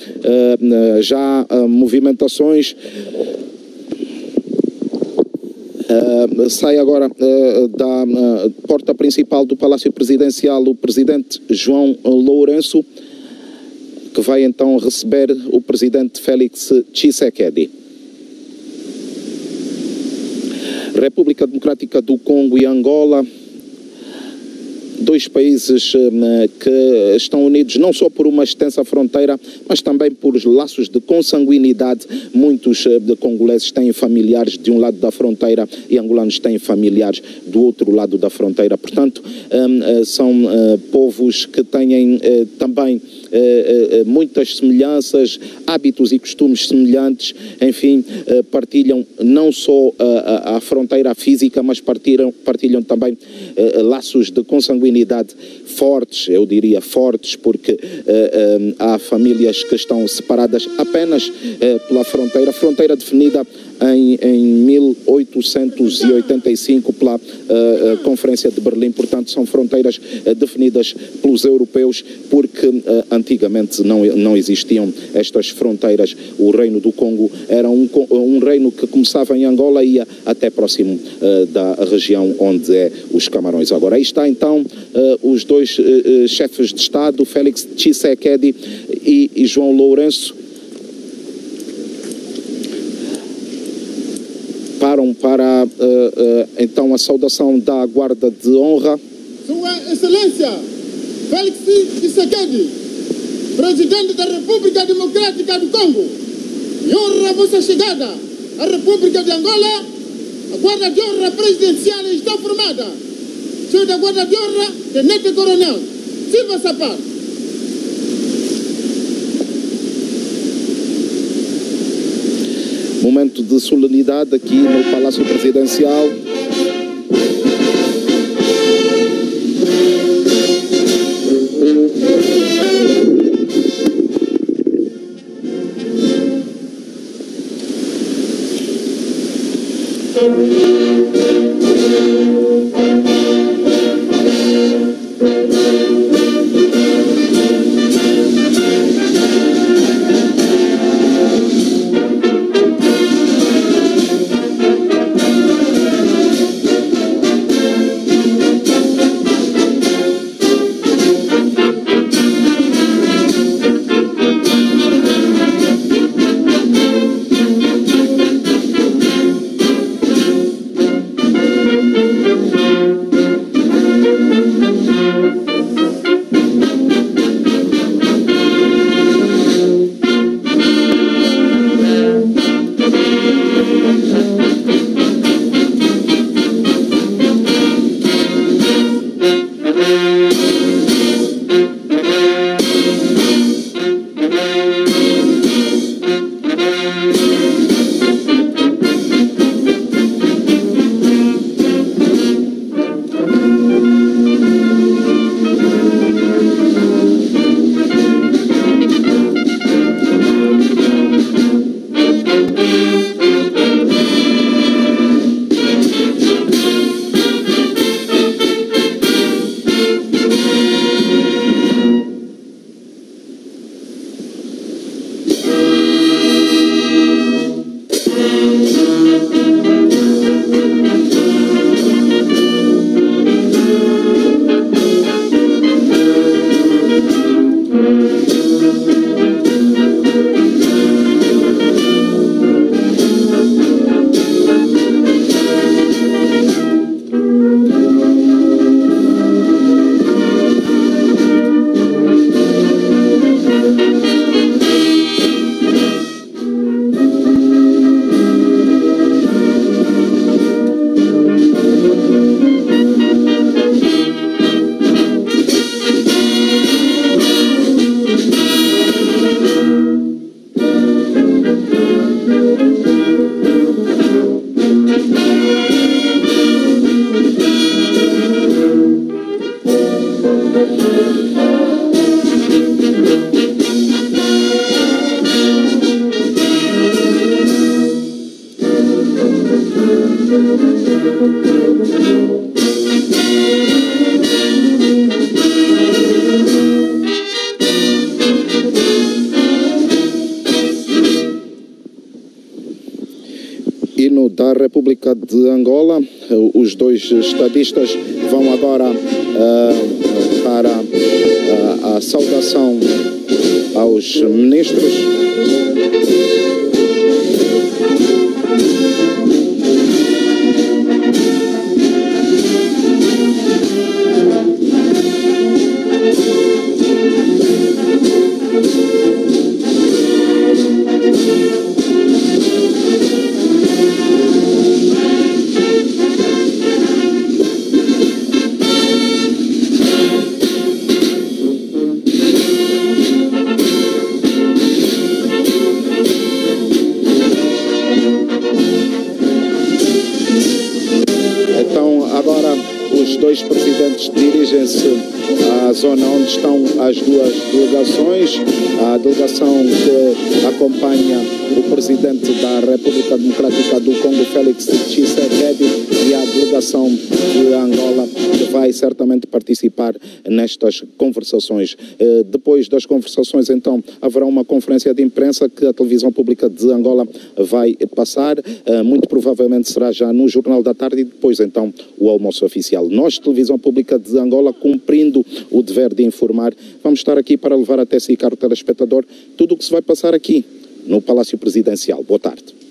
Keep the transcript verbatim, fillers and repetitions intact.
uh, já uh, movimentações. Uh, sai agora uh, da uh, porta principal do Palácio Presidencial o presidente João Lourenço, que vai então receber o presidente Félix Tshisekedi. República Democrática do Congo e Angola, dois países uh, que estão unidos não só por uma extensa fronteira, mas também por laços de consanguinidade. Muitos uh, de congoleses têm familiares de um lado da fronteira e angolanos têm familiares do outro lado da fronteira. Portanto, um, uh, são uh, povos que têm uh, também Uh, uh, muitas semelhanças, hábitos e costumes semelhantes, enfim, uh, partilham não só uh, a, a fronteira física, mas partilham, partilham também uh, laços de consanguinidade fortes, eu diria fortes, porque uh, uh, há famílias que estão separadas apenas uh, pela fronteira, fronteira definida em, em mil oitocentos e oitenta e cinco pela uh, uh, Conferência de Berlim. Portanto, são fronteiras uh, definidas pelos europeus, porque uh, antigamente não, não existiam estas fronteiras. O Reino do Congo era um, um reino que começava em Angola e ia até próximo uh, da região onde é os Camarões. Agora, aí está então uh, os dois uh, uh, chefes de Estado, Félix Tshisekedi e, e João Lourenço, param para uh, uh, então a saudação da guarda de honra. Sua Excelência Félix Tshisekedi, Presidente da República Democrática do Congo, e honra a vossa chegada à República de Angola. A guarda de honra presidencial está formada. Senhor da guarda de honra, Tenente Coronel Silva Sapar. Momento de solenidade aqui no Palácio Presidencial. hino da República de Angola. Os dois estadistas vão agora uh, para uh, a saudação aos ministros. Os dois presidentes dirigem-se à zona onde estão as duas delegações. A delegação que acompanha o presidente da República Democrática do Congo, Félix Tshisekedi, e a delegação de Angola, que vai certamente participar nestas conversações. Depois das conversações, então, haverá uma conferência de imprensa que a televisão pública de Angola vai passar. Muito provavelmente será já no Jornal da Tarde e depois, então, o almoço oficial. Nós, televisão pública de Angola, cumprindo o dever de informar, vamos estar aqui para levar até si, caro telespectador, tudo o que se vai passar aqui no Palácio Presidencial. Boa tarde.